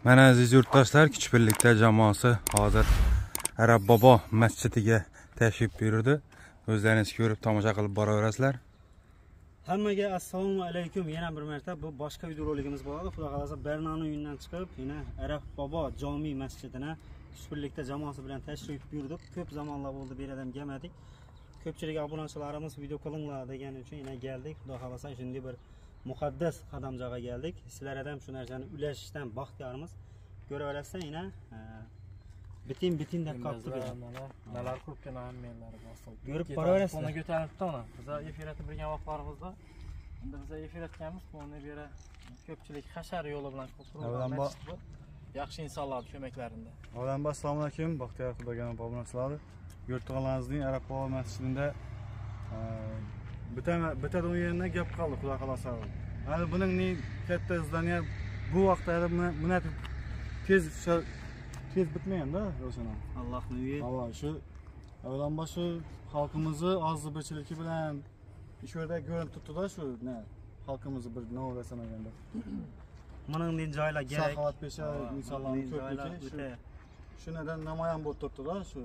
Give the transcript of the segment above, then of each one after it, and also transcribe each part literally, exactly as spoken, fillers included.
Mana aziz yurtdoshlar, Kichbirlikda jamoasi hozir Arab Bobo masjidiga tashrif buyurdi. O'zlaringiz ko'rib tomosha qilib boraverasizlar. Hammaga assalomu alaykum. Yana bir marta bu boshqa videoroligimiz bo'ladi. Xudo xolasa Bernani uyindan chiqib, yana Arab Bobo jami masjidina Kichbirlikda jamoasi bilan tashrif buyurdik. Ko'p zamonlar bo'ldi bu yerdan kelmadik. Ko'pchilik obunachilarimiz video qilinglar degani uchun yana keldik. Xudo xolasa shunday bir muqaddas qadamjaga geldik. Sizlarga ham shu narsani ulashishdan baxtiyormiz. Ko'raverasizlar, yana bitin bitin deb qopti mana. Nalar ko'pgina hammalari bosilib. Ko'rib boraverasizlar. Buni ko'taribdi ona. Biz efir etib birga vaqtlarimizda unda biz efir etganmiz. Buni bu yerga ko'pchilik hashar yo'li bilan qurib yaxshi insonlar ko'maklarida. Avvalambor assalomu alaykum, Baxtiyor Xudogan obunachilar. Yurtdoshimizning Arab Bobo masjidida bitta bitta o'yindan gap qoldi, xudo xolasa. Hali buning ne katta izdaniya bu vaqtda buni tez tez bitmagan-da, o'shana. Allohning uyi. Alloh shu avvalambor shu xalqimizni ozibirchiligi bilan shu yerda ko'rinib turibdi-da, shu ne xalqimizni bir nima desamaganda. Buningdan joylar kerak. Saxovat pesha insonlarning ko'pligi shunadan namoyon bo'lib turibdi-da, shu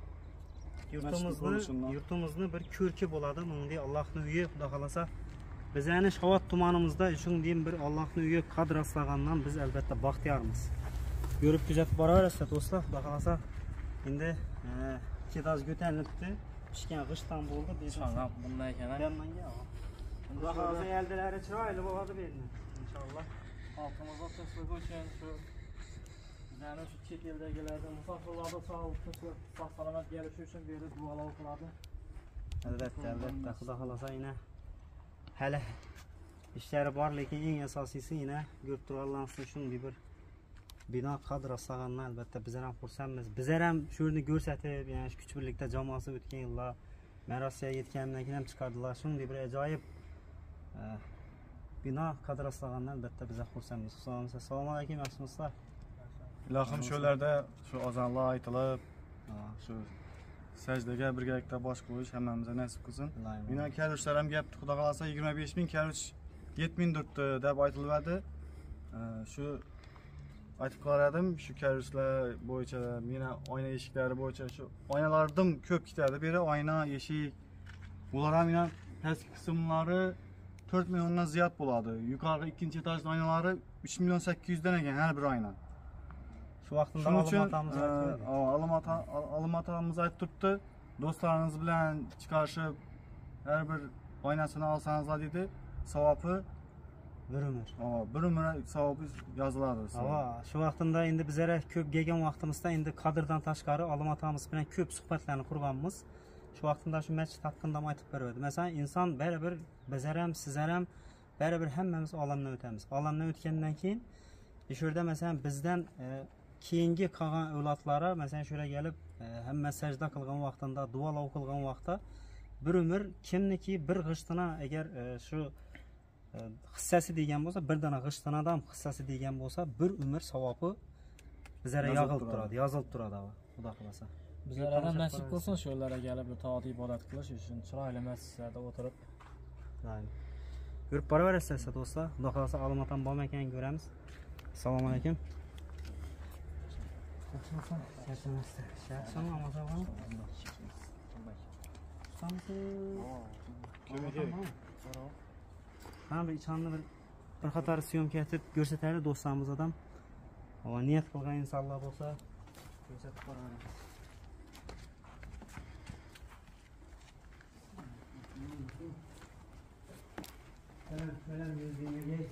yurtimizni yurtimizni bir ko'rki bo'ladi. Bunday Allohning uyi, xudo xolasa biz yana Shovot tumanimizda shunday bir Allohning uyi qadr aslagandan biz albatta baxtiyormiz. Ko'rib kuzatib boraverasizlar do'stlar, xudo xolasa. Endi ketaz ko'tarilibdi. Pishgan g'ishtdan bo'ldi. Inshaalloh bunday ekan. Menga. Xudo xolasa yaldilari chiroyli bo'ladi bu yerda. Inshaalloh. Xalqimizga tinchlik uchun shu yani şu chet eldagilardan musofirlarda sog'lik, sog' salomat bo'lishi uchun berib duolar qiladi. Albatta, albatta, xudo xolasa yana hali ishlari bor, lekin eng asosiysi yana ko'rib turganlarimiz shunday bir bino qadr aslagandan albatta bizlar ham xursandmiz. Bizlar ham shu yerni ko'rsatib, ya'ni shu Kichbirlikda jamoasi o'tgan yillar men Rossiyaga yetganimdan keyin ham chiqardilar. Shunday bir ajoyib bino qadr aslagandan albatta bizlar xursandmiz. Assalomu alaykum, yaxshimisizlar? Ilohim shularda shu azonlar aytilib, shu sajdaga birgalikda bosh qo'yish hammamizga nasib qilsin. Mina karishlar ham gapti, xudo xolasa yigirma besh ming karish yetti ming turibdi deb aytiladi. Shu aytib qo'yardim, shu karishlar bo'yicha, mina oyna eshiklari bo'yicha shu oynalardim ko'p ketadi. Beri oyna, eshik bular ham mina pastki qismlari to'rt milliondan ziyod bo'ladi. Yuqori ikkinchi etaj oynalari uch million sakkiz yuz dan ekan har bir oyna. Şu vaqtında alımatamiz aytdi. Alımatamiz aytib turibdi. Do'stlaringiz bilan chiqarishib har bir oynasini olsanizlar dedi. Savobi bir umr. Ha, bir umr savobi yoziladi. Ha, shu vaqtında endi bizlar ko'p kelgan vaqtimizda endi qadrdan tashqari alımatamiz bilan ko'p suhbatlarni qurganmiz. Shu vaqtında shu masjid haqida ham aytib berdi. Masalan, inson baribir bizlar ham, sizlar ham baribir hammamiz olamdan o'tamiz. Olamdan o'tgandan keyin shu yerda masalan bizdan keyingi qolgan avlodlari masalan shu yerga kelib hamma sajda qilgan vaqtida, duolar o'qilgan vaqtda bir umr kimniki bir g'ishtini agar shu hissasi degan bo'lsa, bir dona g'ishtinadan hissasi degan bo'lsa, bir umr savobi bizlarga yog'ilib turadi, yozilib turadi. Xudo xolasa. Bizlarga ham nasib qilsin shu yerlarga kelib toat ibodat qilish uchun chiroyli masjidlarda o'tirib. Ko'rib boraverasizlar do'stlar. Xudo xolasa alomatam bormi ekan ko'ramiz. Assalomu alaykum. Yaxshimi, amazon? Ben bir içanlı bir bir qator syomka etib ko'rsataylik do'stlarimiz adam. Va niyat qilgan insonlar bo'lsa, ko'rsatib qo'yamiz. Evet, selam yüzüne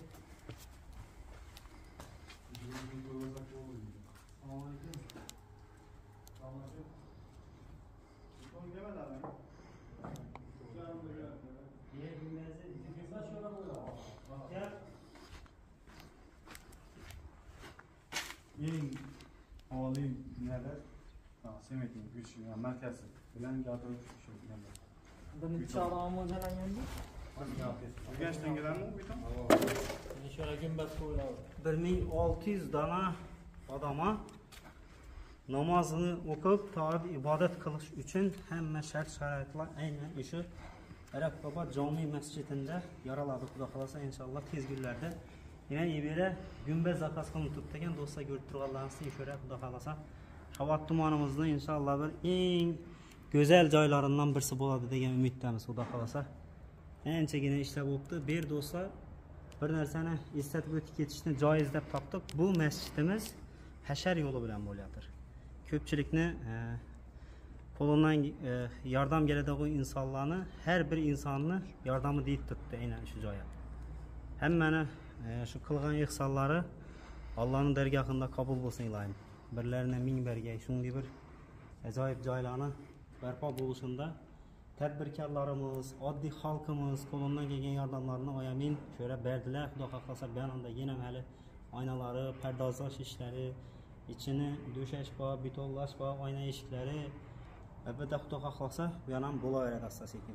eng oliy nada Semetning güçlü merkezi bilan gadir shu nima. Buni chorani mo'ljallanganda Yurgashdan keladimi bu bitam? Shora gumbaz qo'yiladi. bir ming olti yuz dona odama namozini o'qib, toat ibodat qilish uchun hamma shart sharoitlar aynan o'sha Arab Bobo jami masjidida yaraladi. Xudo xolasa inshaalloh tez kunlarda Yine yebere gümbez zakaz kılını tuttukken dostlar görüp turgallansın şöyle Xudo kalasa. Şavat tumanımızda inşallah bir en güzel joylarından birisi bo'ladi degan umiddamiz Xudo kalasa. Anchagina ishlab o'tdi. Bir dostlar bir narsani eslatib o'tib ketishni joiz deb topdik. Bu masjidimiz hashar yo'li bilan bo'layotir. Ko'pchilikni qo'lidan yordam keladigan insonlarni, har bir insonni yordami deyib turibdi aynan shu joyga. Hammani shu qilgan ihsonlari Allohning dargohida qabul bo'lsin ilohim. Birlarine ming bergay shunday bir ajoyib joylarni barpo bo'lishunda tadbirkorlarimiz, oddiy xalqimiz qo'lundan kelgan yordamlarini oyamin şöyle berdilar. Xudo xohlasa bananda yana hali oynalari, pardozlash ishlari, ichini döşash bor, betonlash bor, oyna eshiklari albatta Xudo xohlasa bu ham bo'laveradi asta-sekin.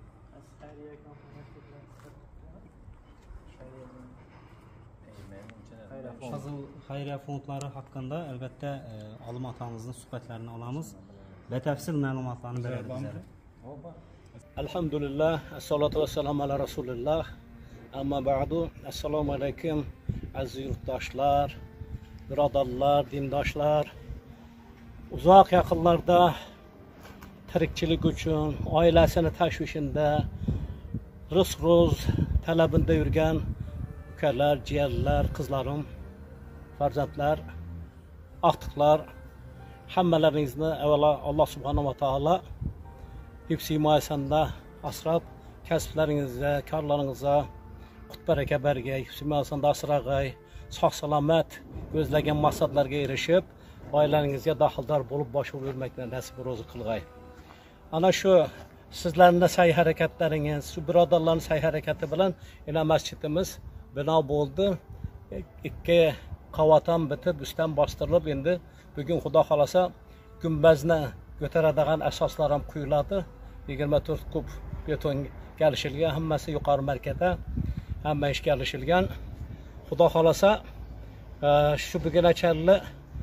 Qizil xayriya fondlari haqında albatta Alim atamızın suhbatlarini olamiz. Batafsil ma'lumotlarni beradi bizlarga. Elhamdülillah, esselatu vesselamu ala Resulillah. Amma ba'du, esselamu aleyküm aziz yurttaşlar, birodarlar, dindaşlar. Uzak yaqinlarda tirikchilik uchun, oilasini tashvishida, rizq ro'z talabida yurgan ukalar, jiyanlar, qizlarim, farzandlar, aqtiqlar, hammalaringizni avvalo Alloh subhanahu va taolo hifz himoyasida asrab, kasblaringizga, korlaringizga qut baraka bergay, hifz himoyasida asrag'ay, sog' salomat ko'zlagan maqsadlarga erishib, oilalaringizga daxldor bo'lib boshqarib yurmakdan nasib ro'zi qilg'ay. Ana shu sizlarning sa'y harakatlaringiz, shu birodarlarning sa'y harakati bilan ina masjidimiz bino bo'ldi. Ikki qavatdan bitib, üstten bostirilib, endi bugun Xudo xolasa gumbazni ko'taradigan asoslar ham quyiladi. yigirma to'rt kub beton kelishilgan, hammasi yuqori markada, hamma ish kelishilgan. Xudo xolasa shu bugunachalli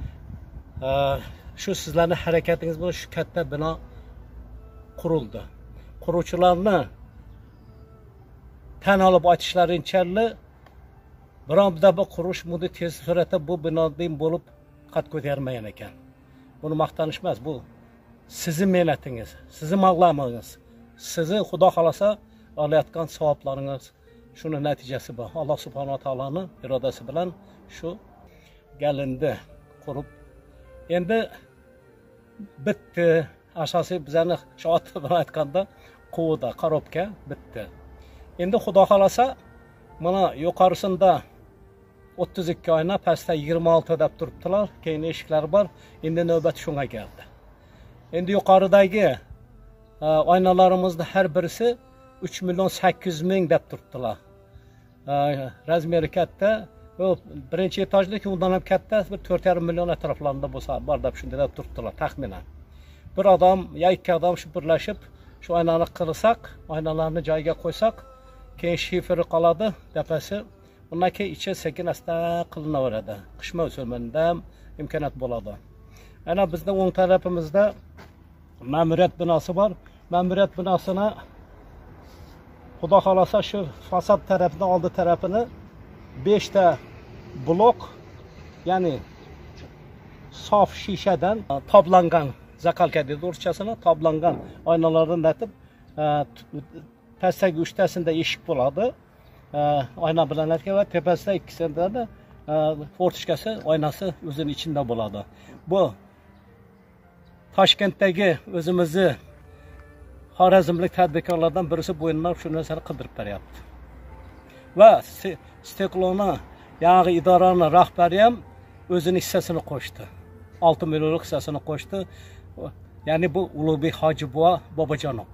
shu sizlarning harakatingiz bilan shu katta bino qurildi. Quruvchilarni tan olib aytishlarincha bironda bir qurish muddi tez sur'atda bu binodan bo'lib qad ko'tarmagan ekan. Buni maqtanish emas, bu sizning mehnatingiz, sizning maqlamingiz, sizni Xudo xolasa olayotgan savoblaringiz, shuni natijasi bu. Alloh subhanahu va taoloning irodasi bilan shu galindi qurib. Endi bitti. Asosiy bizlarni shoat bilan aytganda quvida, qarobka bitti. Endi Xudo xolasa mana yuqorisida o'ttiz ikki oyna, pastda yigirma olti deb turibdilar. Keyin eshiklar bor. Endi navbat shunga keldi. Endi yuqoridagi oynalarimizning har birisi uch million sakkiz yuz ming deb turibdilar. Razmeri katta, birinchi etajlik undan ham katta, bir to'rt yarim million atroflarida bo'lsa, bor deb shunday deb turibdilar taxminan. Bir adam ya ikki adam shu birlashib, shu oynani qilsak, oynalarni joyiga qo'ysak, keyin shiferi qoladi, tepasi. Undan keyin ichi sekin asta qilinaveradi. Qish mavsumida imkoniyat bo'ladi. Ana bizning o'ng tarafimizda ma'muriyat binosi bor. Ma'muriyat binosini Xudo xolasa shu fasad tarafini, oldi tarafini besh ta blok, ya'ni sof shishadan toblangan, zakalka deydi o'rchasini, toblangan oynalardan natib, pastdagi uchtasida eshik bo'ladi. Oyna bilan arka va tepasida ikkisida da fortishkasi, oynasi o'zining ichida bo'ladi. Bu Toshkentdagi o'zimizni xorazmlik tadbirkorlardan birisi bo'yinlab shu narsani qidirib beryapti. Va Stekloni yangi idoraning rahbari ham o'zining hissasini qo'shdi. olti millionlik hissasini qo'shdi. Ya'ni bu Ulug'bek Hoji buva Bobojonov.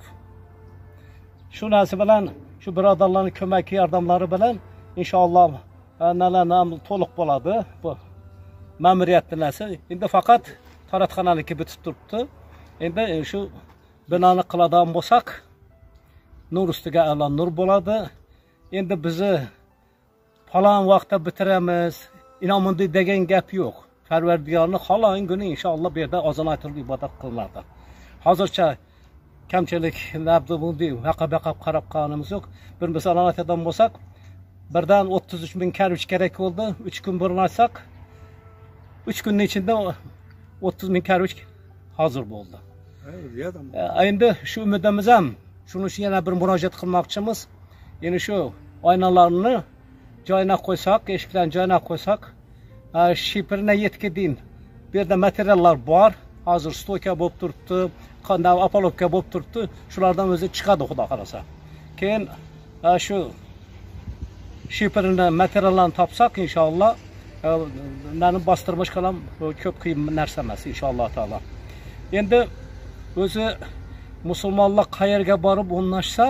Shu narsa bilan, shu birodarlarning ko'mak yordamlari bilan inshaalloh nalarni to'liq bo'ladi. Bu ma'muriyatning narsa. Endi faqat taratxonaniki bitib turibdi. Endi shu binoni qiladigan bo'lsak, nur ustiga a'lo nur bo'ladi. Endi bizni falon vaqtda bitiramiz, inomundi degan gap yo'q. Parvardigorning xohlagan kuni inshaalloh bu yerda ozon aytilib ibodat qilinadi. Hozircha kamchilik labdi bunday vaqab-vaqab qarab qolganimiz yo'q. Bir misol aytadigan bo'lsak, birden otuz üç bin karvuch kerak oldu. üç gün burun aytsak, üç günün içinde otuz bin karvuch hazır bo'ldi. Endi shu umidimiz ham shuni uchun yana bir murojaat qilmoqchimiz. Ya'ni shu oynalarni joyina qo'ysak, eshiklarni joyina qo'ysak, shipirna yetkidin. Bu yerda materiallar bor. Hozir stoka bo'lib turibdi, qanday apolovka bo'lib turibdi. Shulardan o'zi chiqadi, xudo xolasa. Keyin shu shipirni materiallarni topsak, inshaalloh, nani bostirmoq qalam ko'p qiyin narsa emas, inshaalloh taolo. Endi o'zi musulmonlar qayerga borib o'rnashsa,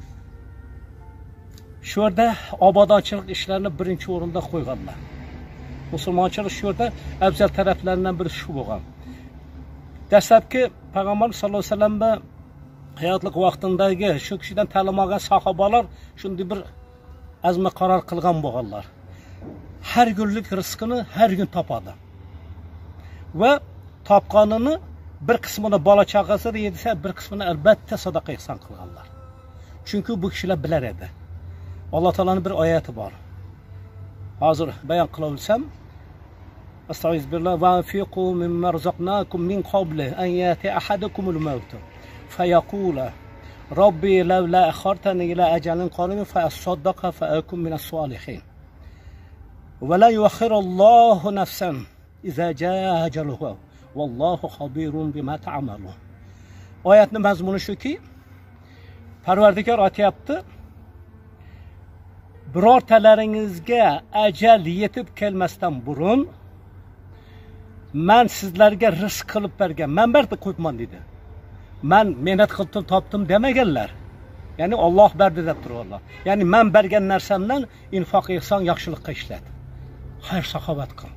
shu yerda obodonchilik ishlarini birinchi o'rinda qo'yganlar. Musulmonchilik shu yerda afzal taraflaridan biri shu bo'lgan. Dastlabki Payg'ambar sollallohu alayhi vasallamda hayotlik vaqtidagi shu kishidan ta'lim olgan sahobalar shunday bir azma qaror qilgan bo'lganlar. Har kunlik rizqini har kun topadi. Va topganini bir qismini bola chaqasida yedisa, bir qismini albatta sadaqa ihson qilganlar. Chunki bu kishilar bilar edi. Alloh taolaning bir oyati bor. Hozir bayon qila olsam, Estağfirullah ve anfiqu mimma razaqnakum min qabli an yati ahadukumul maut fayaqula Rabbi lawla akhartani ila ajalin qarib fa asaddaqa fa akun minas salihin. Ve la yuakhirullahu nafsan iza jaa ajaluha. Vallahu xabirun bima ta'malun. Oyatning mazmuni shuki, Parvardigor aytayapti, birortalaringizga ajal yetib kelmasdan burun men sizlarga rizq qilib bergan, men berdi qo'yibman dedi. Men mehnat qilib topdim demaganlar. Ya'ni Alloh berdi deb turarlar. Ya'ni men bergan narsamdan infoq ihson yaxshilikqa ishlat. Xayr saxovat qil.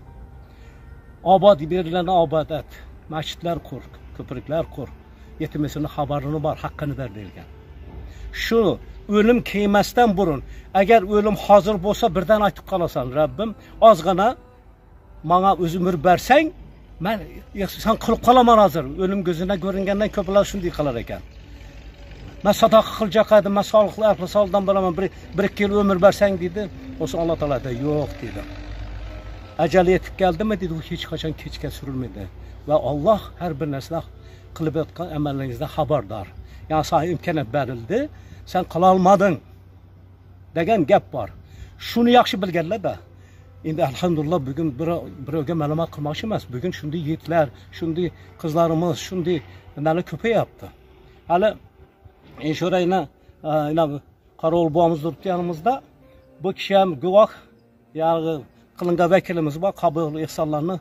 Obod berilgan obodat, masjidlar qur, ko'priklar qur. Yetimisining xabarini bor, haqqini ber deyilgan. Shu o'lim kelmasdan burun, agar o'lim hozir bo'lsa birdan aytib qolasan, Rabbim, ozgina menga o'z umr bersang, men sen qilib qolaman hozir. O'lim ko'zina ko'ringandan ko'plar shunday qilar ekan. Men sadaqa qilajak edim, men sog'liqli aql soldan bo'laman, bir bir ikki yil umr bersang dedi. O'sha Alloh taolo da yo'q dedi. Ajal yetib keldimi dedi, u hech qachon kechga surilmaydi. Va Alloh har bir narsa qilib o'tgan amallaringizdan xabardor. Ya'ni sana imkoniyat berildi, sen qila olmading degan gap bor. Shuni yaxshi bilganlar-da. Endi alhamdulillah bugun birovga ma'lumot qilmoqchi emas. Bugun shunday yigitlar, shunday qizlarimiz, shunday nima ko'payapti. Hali inshorayna ina Qarovul boğamiz turibdi yanimizda. Bu kishi ham guvoh, ya'ni qilingan vakilimiz bor, qabul ihsonlarni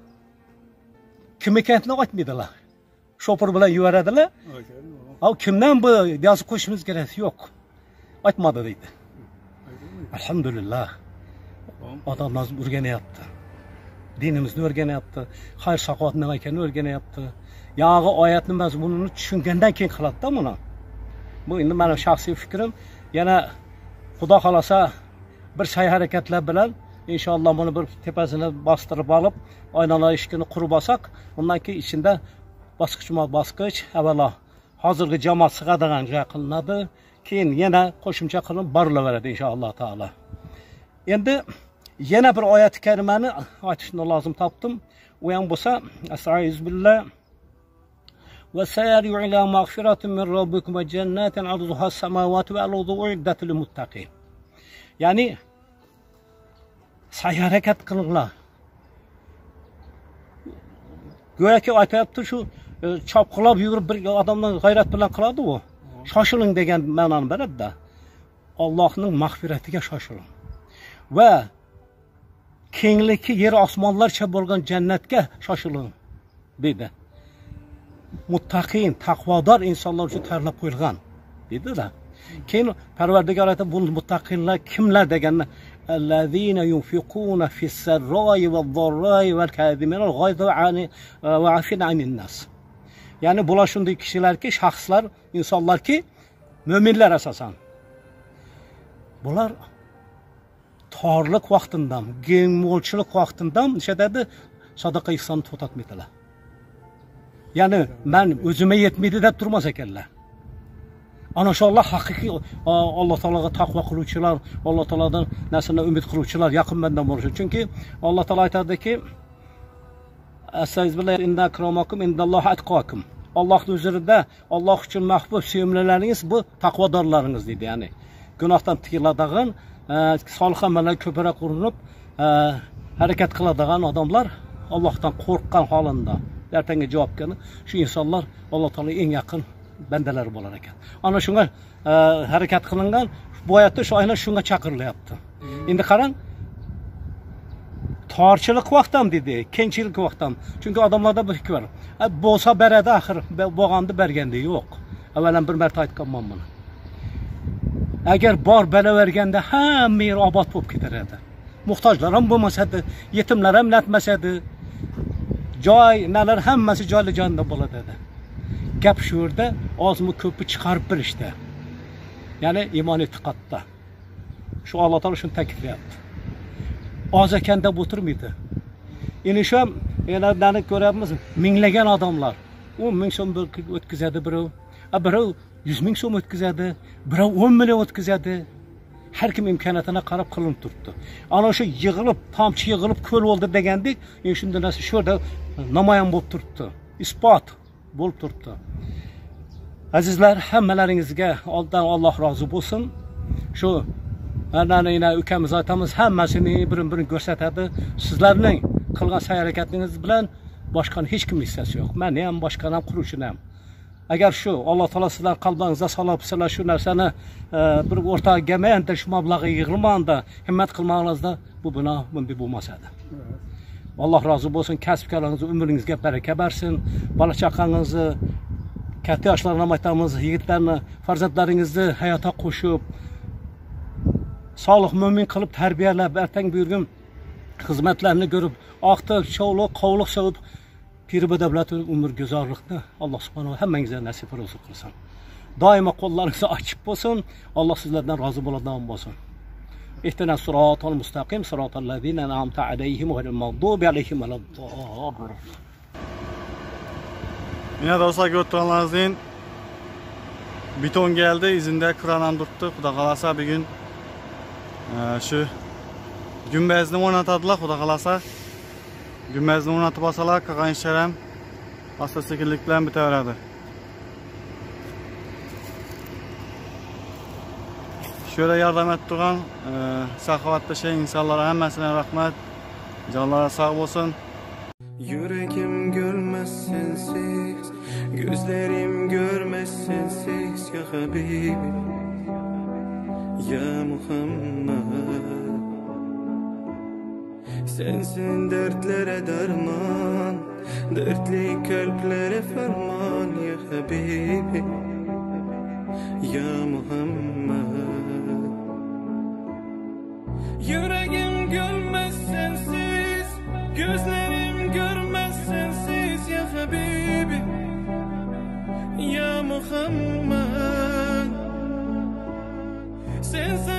kim ekanini aytmaydilar. Shopir bilan yuvaradilar. Av kimdan bu yozib qo'yishimiz kerak? Yo'q. Aytmadi deydi. Alhamdulillah. Odamlar o'rganyapti. Dinimizni o'rganyapti. Xayr saxovat nima ekanini o'rganyapti. Yog'i oyatning mazmunini tushungandan keyin qiladi-da buni. Bu endi mening shaxsiy fikrim. Yana Xudo xolasa bir sa'y harakatlar bilan inshaalloh buni bir tepasini bostirib olib, oynalar eshigini qurib olsak, undan keyin ichida bosqichma-bosqich avvalo hozirgi jamoat sig'adigan joy qilinadi, keyin yana qo'shimcha qilib borilaveradi inshaalloh taolo. Endi yana bir oyat-i karimani aytishni lozim topdim. U ham bo'lsa, astag'firullah va sayari'u ila mag'firatin min robbikum va jannatin 'arduha as-samawati wal ardu u'iddat lil muttaqin. Ya'ni sa'y harakat qilinglar. Go'yoki aytayapti, shu chopqilab yurib bir odamning g'ayrat bilan qiladi u. Shoshiling degan ma'noni beradi-da. Allohning mag'firatiga shoshiling. Va kengligi yer osmonlarcha bo'lgan jannatga shoshiling dedi. Muttaqin, taqvodor insonlar uchun tayyorlab qo'yilgan dedi-da. Keyin Parvardigor aytadi, bu muttaqinlar kimlar deganni allazina yunfiquna fis-sarra'i val-dharra'i val-kadhimina al-ghayza va 'afina 'anil nas. Ya'ni bular shunday kishilarki, shaxslar, insonlarki, mo'minlar asosan. Bular torlik vaqtindan, gengmo'lchilik vaqtindan nishadadi sadaqa ihson to'xtatmaydilar. Ya'ni men o'zimga yetmaydi deb turmas ekanlar. Ana shu Allah haqiqiy Alloh taologa taqvo qiluvchilar, Alloh taolodan narsani umid qiluvchilar yaqin bandan bo'lishi. Chunki Alloh taolo aytadiki: "Astagfirullah inna akramakum indallohi atqakum." Allohning huzurida Alloh uchun mahbub sevimlilaringiz bu taqvodorlaringiz deydi. Ya'ni gunohdan tiyiladigan, solih amallar ko'proq urinib, harakat qiladigan odamlar Allohdan qo'rqqan holanda ertangi javobgarni shu insonlar Alloh taolo eng yaqin bandalari bo'lar ekan. Ana shunga harakat qilingan, bu oyatda shu aynan shunga chaqirilyapti. Endi qarang, torchilik vaqtam dedi, kengchilik vaqtam. Chunki odamlarda bir hikmat bor. Bo'lsa beradi axir, bo'lganda berganda yo'q. Avvalan bir marta aytganman buni. Agar bor beraverganda hamma yer obod bo'lib ketar edi. Muhtojlar ham bo'lmasadi, yetimlar ham natmasadi. Joy, nalar hammasi joyli joyida bo'ladi edi. Gap shu yerda ozmi ko'pi chiqarib bilishdi. Ya'ni iymon e'tiqodda. Shu Alloh taolo shuni ta'kidlayapti. Oz ekan deb o'tirmaydi. Endi shu elarni ko'ryapmiz, minglagan odamlar. o'n ming so'm o'tkazadi birov, birov yuz ming so'm o'tkazadi, birov o'n million o'tkazadi. Har kim imkoniyatini qarab qilinib turibdi. Ana shu yig'ilib, tomchi yig'ilib ko'l bo'ldi degandek, endi shunda narsa shu yerda namoyon bo'lib turibdi. Isbot bo'lib turibdi. Azizlar, hammalaringizga oldin Alloh rozi bo'lsin. Shu anani ukamiz aytamiz, hammasini birin-birin ko'rsatadi. Sizlarning qilgan sa'y-harakatingiz bilan boshqa hech kim hissasi yo'q. Meni ham, boshqani ham, quruvchini ham. Agar shu Alloh taolo sizlar qalbingizga solib, sizlar shu narsani bir o'rtaga kelmaganda, shu mablag'ga yig'ilmaganda, himmat qilmag'ingizda bu bino bunday bo'lmasadi. Alloh rozi bo'lsin, kasb-koringizni, umringizga baraka bersin. Bola chaqangizni, katta yoshlarni ham aytamiz, yigitlarni, farzandlaringizni hayotga qo'shib, solih mo'min qilib tarbiyalab, ertangi buyurgan xizmatlarni ko'rib, oqtiq, shovliq, qovliq sevib piri davlat umr go'zorlikni Alloh subhanahu va hammangizga nasib qilsin. Doimo qo'llaringiz ochiq bo'lsin. Alloh sizlardan rozi bo'ladigan bo'lsin. Ihtinas siratal mustaqim siratal ladzina an'amta alayhim ghayril maghdubi alayhim valaddallin. Yine dostlar götürenlerin beton geldi, izinde kıranan tuttu. Xudo qalasa bir gün e, şu günbezini oynatadılar. Xudo qalasa günbezini oynatıp basalar, qaqan işlerem hasta sekinlik bilen biteverdi. Şöyle yardım ettiğin e, sahavatlı şey insanlara hemmesine rahmet, canlara sağ olsun. Yüreğim görmez sensiz, gözlerim görmez sensiz ya Habibi, ya Muhammed. Sensin dertlere derman, dertli kalplere ferman ya Habibi, ya Muhammed. Yüreğim görmez sensiz, gözlerim görmez sensiz ya Habibi, ya Muhammed. Sensiz